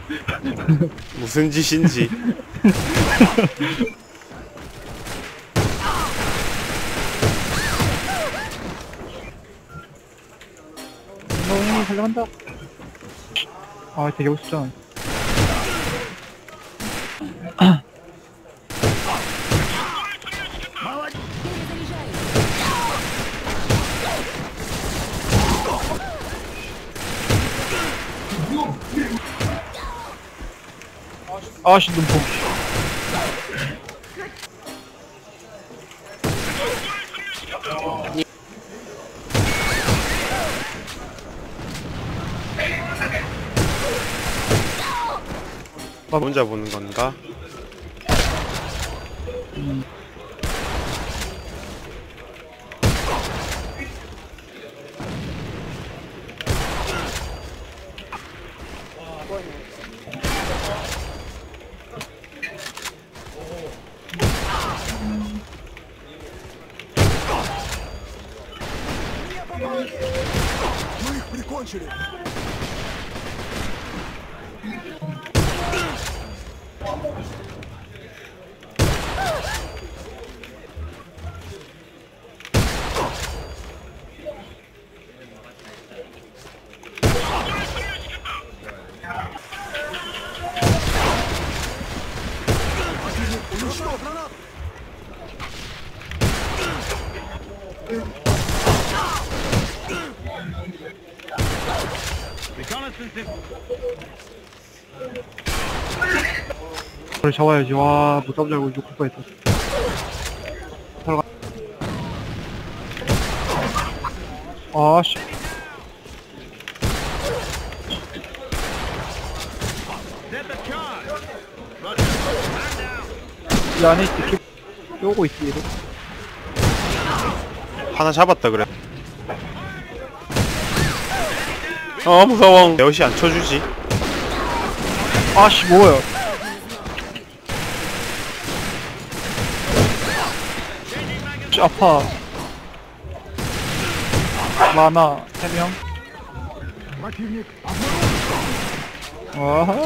무슨 짓인지. 형이 살려간다. 아, 되게 멋있잖아. 아씨, 눈뽕. 혼자 보는 건가? Мы их прикончили. Уничтожь гранат! 그걸 잡아야지. 와, 못 잡지 알고 욕할 뻔했다. 들어가. 아씨. 이 안에 이렇게 쪼고 있지, 얘도. 하나 잡았다 그래. 무서워. 여시 안 쳐주지. 아씨, 뭐야. 씨, 아파. 많아, 3명. Противник 아하.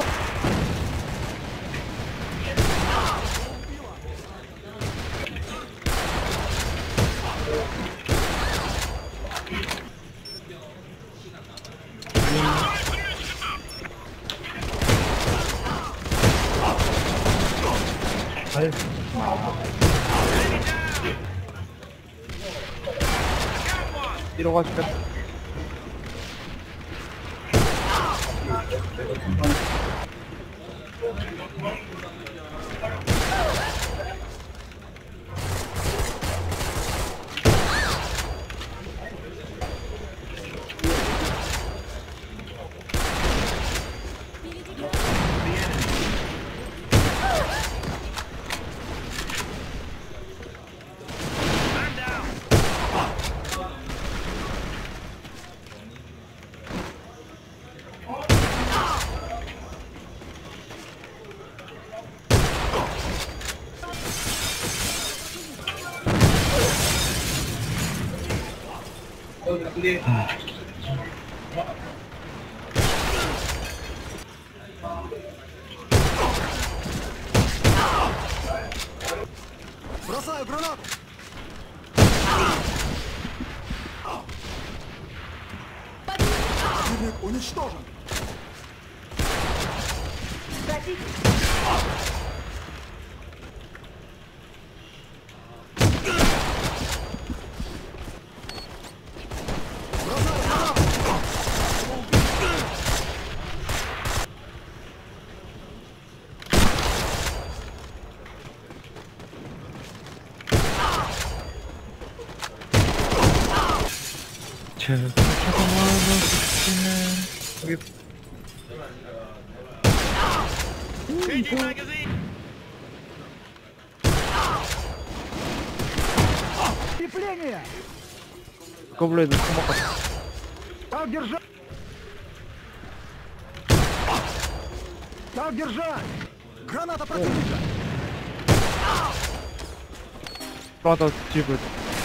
이러가지고 бросаю гранату! Противник уничтожен! Укрепление! Ковледу, Так держать! Так держать! Граната противника! правда, типа.